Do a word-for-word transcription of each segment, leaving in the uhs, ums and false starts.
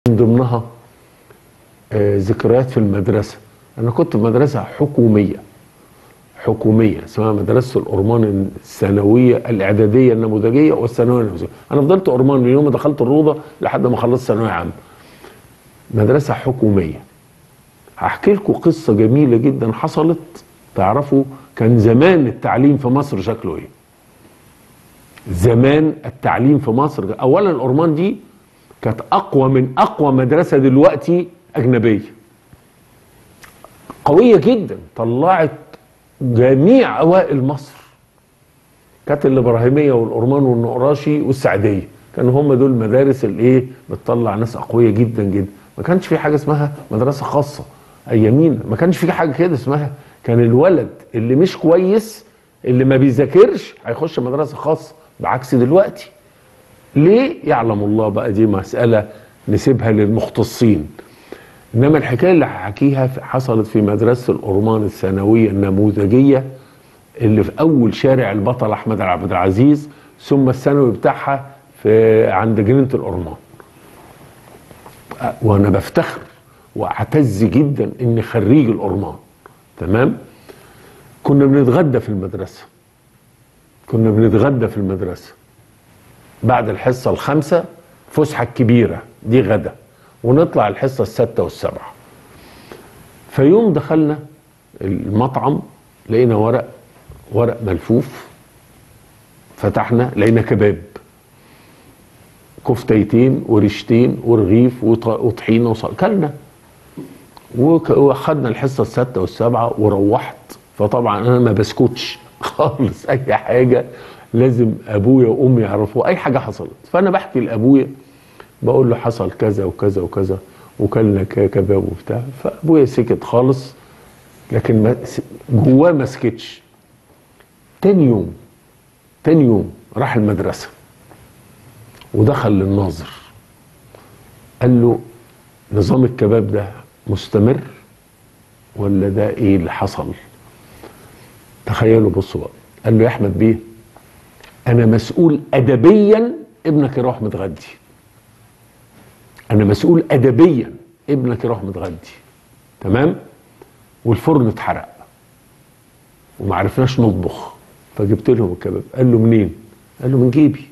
من ضمنها آه ذكريات في المدرسة. أنا كنت في مدرسة حكومية حكومية اسمها مدرسة الأورمان الثانوية الإعدادية النموذجية والثانوية النموذجية. أنا فضلت أورمان من يوم ما دخلت الروضة لحد ما خلصت ثانوية عامة. مدرسة حكومية. هحكي لكم قصة جميلة جدا حصلت تعرفوا كان زمان التعليم في مصر شكله إيه. زمان التعليم في مصر، أولا الأورمان دي كانت أقوى من أقوى مدرسة دلوقتي أجنبية. قوية جدا، طلعت جميع أوائل مصر. كانت الإبراهيمية والأورمان والنقراشي والسعدية، كانوا هم دول المدارس اللي إيه بتطلع ناس أقوية جدا جدا. ما كانش في حاجة اسمها مدرسة خاصة أيامينا، ما كانش في حاجة كده اسمها. كان الولد اللي مش كويس اللي ما بيذاكرش هيخش مدرسة خاصة، بعكس دلوقتي. ليه؟ يعلم الله بقى، دي مسألة نسيبها للمختصين. إنما الحكاية اللي هحكيها حصلت في مدرسة الأورمان الثانوية النموذجية اللي في أول شارع البطل أحمد عبد العزيز، ثم الثانوي بتاعها في عند جنينة الأورمان. وأنا بفتخر وأعتز جدا إني خريج الأورمان. تمام؟ كنا بنتغدى في المدرسة. كنا بنتغدى في المدرسة بعد الحصة الخامسة، فسحة الكبيرة دي غدا، ونطلع الحصة الستة والسبعة. فيوم دخلنا المطعم لقينا ورق ورق ملفوف، فتحنا لقينا كباب، كفتيتين وريشتين ورغيف وطحينة وصل. كلنا واخدنا الحصة الستة والسبعة وروحت. فطبعا انا ما بسكتش خالص، اي حاجة لازم ابويا وامي يعرفوا اي حاجة حصلت. فانا بحكي لابويا بقول له حصل كذا وكذا وكذا وكلنا كباب وبتاع. فابويا سكت خالص، لكن ما جواه ما سكتش. تاني يوم تاني يوم راح المدرسة ودخل للناظر، قال له نظام الكباب ده مستمر ولا ده ايه اللي حصل؟ تخيلوا بصوا بقى. قال له يا احمد بيه، انا مسؤول ادبيا ابنك يروح متغدي. انا مسؤول ادبيا ابنك يروح متغدي. تمام؟ والفرن اتحرق وما عرفناش نطبخ، فجبت لهم الكباب. قال له منين؟ قال له من جيبي.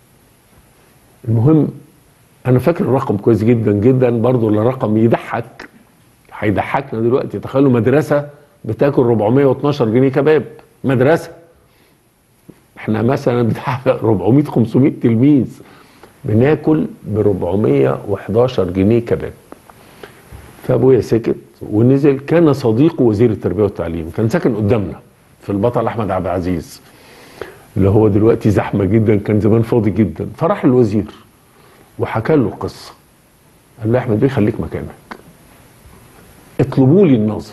المهم انا فاكر الرقم كويس جدا جدا، برضه الرقم يضحك، هيضحكنا دلوقتي. تخيلوا مدرسه بتاكل أربعمية واتناشر جنيه كباب. مدرسه احنا مثلا بتاع أربعمية خمسمية تلميذ بناكل ب أربعمية وحداشر جنيه كباب. فابويا سكت ونزل. كان صديقه وزير التربيه والتعليم، كان ساكن قدامنا في البطل احمد عبد العزيز اللي هو دلوقتي زحمه جدا، كان زمان فاضي جدا. فراح الوزير وحكى له القصه. قال له يا احمد بيه خليك مكانك، اطلبوا لي الناظر.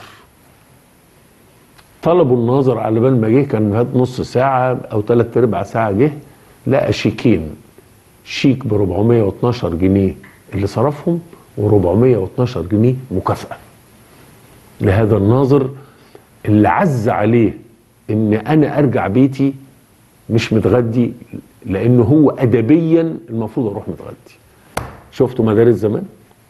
طلبوا الناظر، على بال ما جه كان فات نص ساعه او ثلاث ارباع ساعه، جه لقى شيكين، شيك ب أربعمية واتناشر جنيه اللي صرفهم و412 جنيه مكافأة لهذا الناظر اللي عز عليه ان انا ارجع بيتي مش متغدي، لانه هو ادبيا المفروض اروح متغدي. شفتوا مدارس زمان؟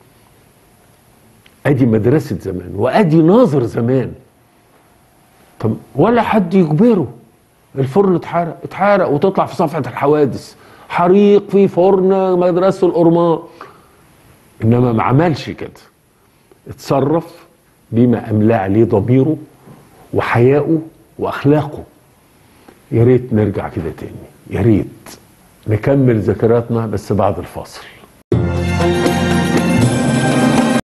ادي مدرسة زمان وادي ناظر زمان. طب ولا حد يجبره. الفرن اتحرق اتحرق وتطلع في صفحة الحوادث حريق في فرن مدرسة الأورمان. انما ما عملش كده، اتصرف بما املاه عليه ضميره وحياؤه واخلاقه. يا ريت نرجع كده تاني، يا ريت نكمل ذكرياتنا بس بعد الفاصل.